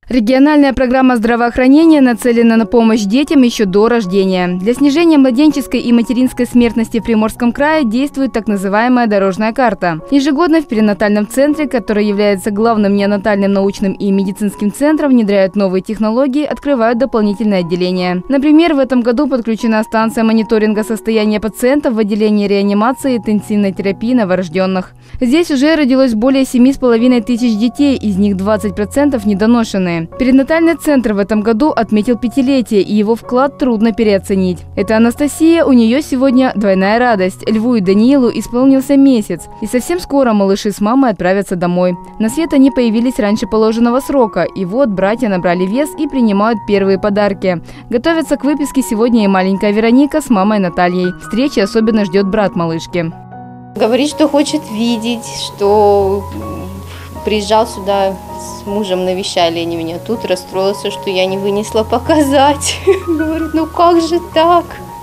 Региональная программа здравоохранения нацелена на помощь детям еще до рождения. Для снижения младенческой и материнской смертности в Приморском крае действует так называемая дорожная карта. Ежегодно в перинатальном центре, который является главным неонатальным научным и медицинским центром, внедряют новые технологии, открывают дополнительные отделения. Например, в этом году подключена станция мониторинга состояния пациентов в отделении реанимации и интенсивной терапии новорожденных. Здесь уже родилось более 7,5 тысяч детей, из них 20% недоношенные. Перинатальный центр в этом году отметил 5-летие, и его вклад трудно переоценить. Это Анастасия, у нее сегодня двойная радость. Льву и Даниилу исполнился месяц, и совсем скоро малыши с мамой отправятся домой. На свет они появились раньше положенного срока, и вот братья набрали вес и принимают первые подарки. Готовятся к выписке сегодня и маленькая Вероника с мамой Натальей. Встречи особенно ждет брат малышки. Говорит, что хочет видеть, что приезжал сюда с мужем, навещали они меня тут, расстроился, что я не вынесла показать. Говорит, ну как же так?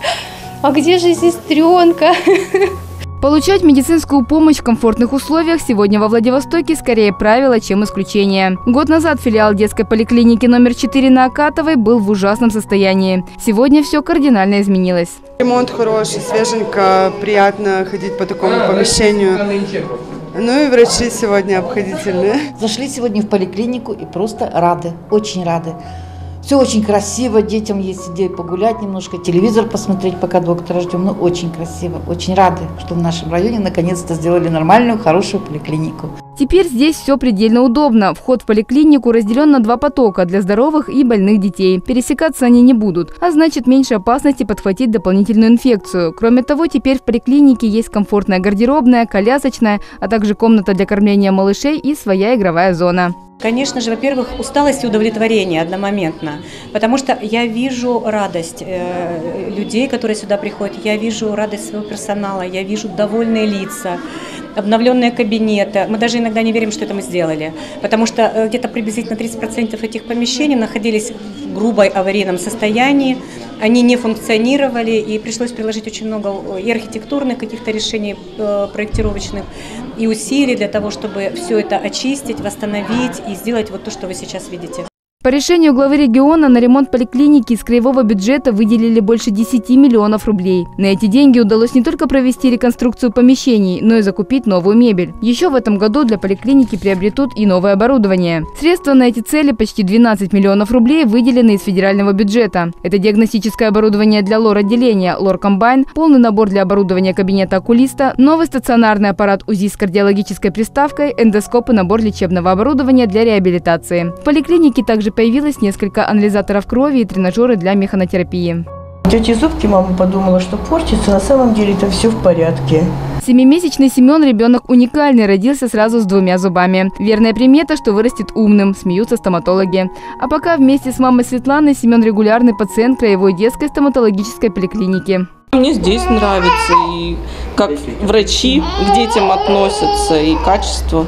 А где же сестренка? Получать медицинскую помощь в комфортных условиях сегодня во Владивостоке скорее правило, чем исключение. Год назад филиал детской поликлиники номер 4 на Акатовой был в ужасном состоянии. Сегодня все кардинально изменилось. Ремонт хороший, свеженько, приятно ходить по такому помещению. Ну и врачи сегодня обходительные. Зашли сегодня в поликлинику и просто рады, очень рады. Все очень красиво, детям есть идея погулять немножко, телевизор посмотреть, пока доктора ждем. Ну, очень красиво, очень рады, что в нашем районе наконец-то сделали нормальную, хорошую поликлинику. Теперь здесь все предельно удобно. Вход в поликлинику разделен на 2 потока для здоровых и больных детей. Пересекаться они не будут, а значит меньше опасности подхватить дополнительную инфекцию. Кроме того, теперь в поликлинике есть комфортная гардеробная, колясочная, а также комната для кормления малышей и своя игровая зона. Конечно же, во-первых, усталость и удовлетворение одномоментно, потому что я вижу радость людей, которые сюда приходят, я вижу радость своего персонала, я вижу довольные лица, обновленные кабинеты. Мы даже иногда не верим, что это мы сделали, потому что где-то приблизительно 30% этих помещений находились в грубой аварийном состоянии, они не функционировали, и пришлось приложить очень много и архитектурных каких-то решений проектировочных, и усилий для того, чтобы все это очистить, восстановить и сделать вот то, что вы сейчас видите. По решению главы региона на ремонт поликлиники из краевого бюджета выделили больше 10 миллионов рублей. На эти деньги удалось не только провести реконструкцию помещений, но и закупить новую мебель. Еще в этом году для поликлиники приобретут и новое оборудование. Средства на эти цели, почти 12 миллионов рублей, выделены из федерального бюджета. Это диагностическое оборудование для лор-отделения, лор-комбайн, полный набор для оборудования кабинета окулиста, новый стационарный аппарат УЗИ с кардиологической приставкой, эндоскоп и набор лечебного оборудования для реабилитации. В поликлинике также появилось несколько анализаторов крови и тренажеры для механотерапии. Тетя зубки мама подумала, что портится, на самом деле это все в порядке. 7-месячный Семен – ребенок уникальный, родился сразу с 2 зубами. Верная примета, что вырастет умным, смеются стоматологи. А пока вместе с мамой Светланой Семен регулярный пациент краевой детской стоматологической поликлиники. Мне здесь нравится, и как врачи к детям относятся, и качество.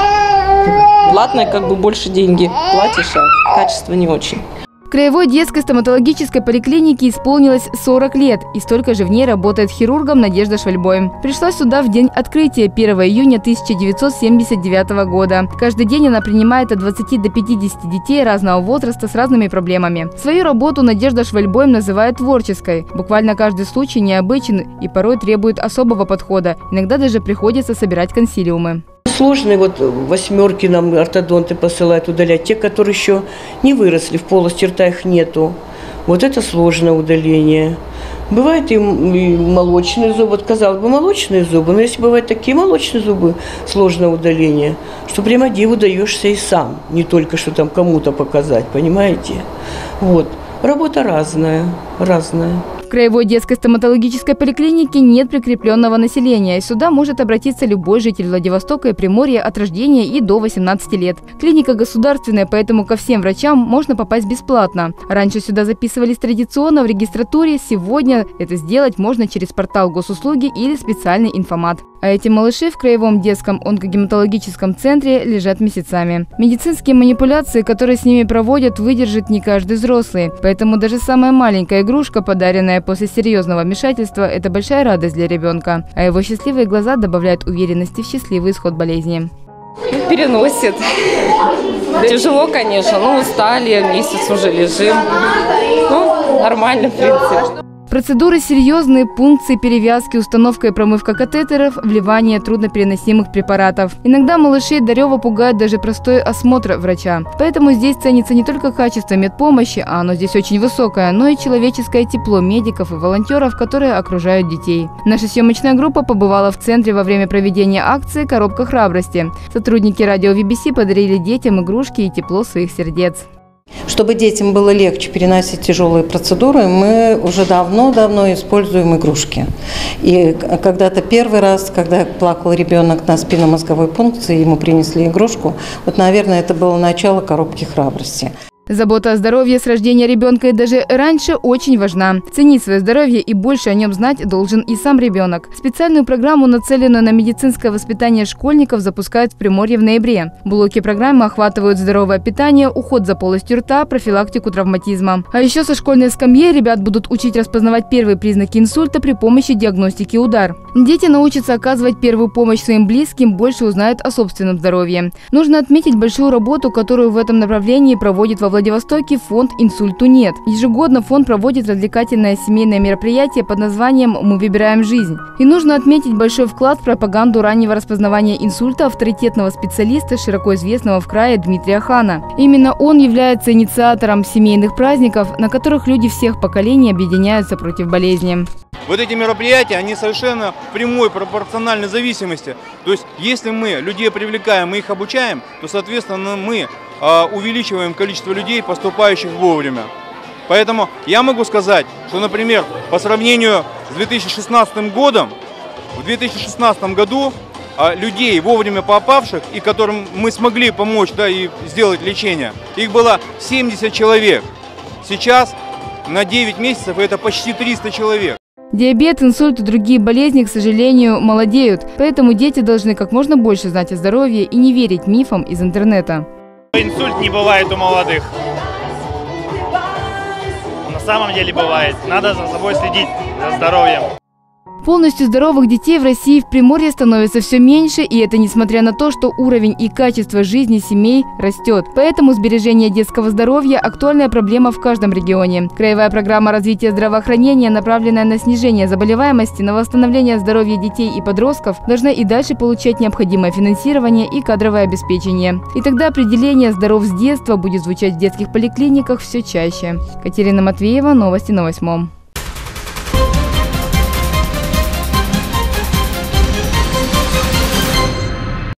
Платное как бы больше деньги платишь, а качество не очень. Краевой детской стоматологической поликлинике исполнилось 40 лет, и столько же в ней работает хирургом Надежда Швальбой. Пришла сюда в день открытия 1 июня 1979 года. Каждый день она принимает от 20 до 50 детей разного возраста с разными проблемами. Свою работу Надежда Швальбой называет творческой. Буквально каждый случай необычен и порой требует особого подхода. Иногда даже приходится собирать консилиумы. Сложные вот 8 нам ортодонты посылают удалять, те, которые еще не выросли, в полости рта их нету. Вот это сложное удаление. Бывают и молочные зубы, вот, казалось бы, молочные зубы, но если бывают такие молочные зубы, сложное удаление, что прямо диву даешься и сам, не только что там кому-то показать, понимаете? Вот. Работа разная. В краевой детской стоматологической поликлинике нет прикрепленного населения, и сюда может обратиться любой житель Владивостока и Приморья от рождения и до 18 лет. Клиника государственная, поэтому ко всем врачам можно попасть бесплатно. Раньше сюда записывались традиционно в регистратуре, сегодня это сделать можно через портал госуслуги или специальный информат. А эти малыши в краевом детском онкогематологическом центре лежат месяцами. Медицинские манипуляции, которые с ними проводят, выдержит не каждый взрослый. Поэтому даже самая маленькая игрушка, подаренная после серьезного вмешательства, это большая радость для ребенка. А его счастливые глаза добавляют уверенности в счастливый исход болезни. Переносит. Тяжело, конечно, но устали, месяц уже лежим. Ну, нормально, в принципе. Процедуры серьезные: пункции, перевязки, установка и промывка катетеров, вливание труднопереносимых препаратов. Иногда малышей Дарева пугает даже простой осмотр врача. Поэтому здесь ценится не только качество медпомощи, а оно здесь очень высокое, но и человеческое тепло медиков и волонтеров, которые окружают детей. Наша съемочная группа побывала в центре во время проведения акции «Коробка храбрости». Сотрудники радио VBC подарили детям игрушки и тепло своих сердец. Чтобы детям было легче переносить тяжелые процедуры, мы уже давно используем игрушки. И когда-то первый раз, когда плакал ребенок на спинномозговой пункции, ему принесли игрушку, вот, наверное, это было начало коробки храбрости. Забота о здоровье с рождения ребенка и даже раньше очень важна. Ценить свое здоровье и больше о нем знать должен и сам ребенок. Специальную программу, нацеленную на медицинское воспитание школьников, запускают в Приморье в ноябре. Блоки программы охватывают здоровое питание, уход за полостью рта, профилактику травматизма. А еще со школьной скамьи ребят будут учить распознавать первые признаки инсульта при помощи диагностики удар. Дети научатся оказывать первую помощь своим близким, больше узнают о собственном здоровье. Нужно отметить большую работу, которую в этом направлении проводит во Владивостоке фонд «Инсульту нет». Ежегодно фонд проводит развлекательное семейное мероприятие под названием «Мы выбираем жизнь». И нужно отметить большой вклад в пропаганду раннего распознавания инсульта авторитетного специалиста, широко известного в крае Дмитрия Хана. Именно он является инициатором семейных праздников, на которых люди всех поколений объединяются против болезни. Вот эти мероприятия, они совершенно в прямой пропорциональной зависимости. То есть, если мы людей привлекаем и их обучаем, то, соответственно, мы увеличиваем количество людей, поступающих вовремя. Поэтому я могу сказать, что, например, по сравнению с 2016 годом, в 2016 году людей, вовремя попавших, и которым мы смогли помочь, да, и сделать лечение, их было 70 человек. Сейчас на 9 месяцев это почти 300 человек. Диабет, инсульт и другие болезни, к сожалению, молодеют. Поэтому дети должны как можно больше знать о здоровье и не верить мифам из интернета. Инсульт не бывает у молодых. На самом деле бывает. Надо за собой следить, за здоровьем. Полностью здоровых детей в России в Приморье становится все меньше, и это несмотря на то, что уровень и качество жизни семей растет. Поэтому сбережение детского здоровья – актуальная проблема в каждом регионе. Краевая программа развития здравоохранения, направленная на снижение заболеваемости, на восстановление здоровья детей и подростков, должна и дальше получать необходимое финансирование и кадровое обеспечение. И тогда определение «здоров с детства» будет звучать в детских поликлиниках все чаще. Катерина Матвеева, новости на 8.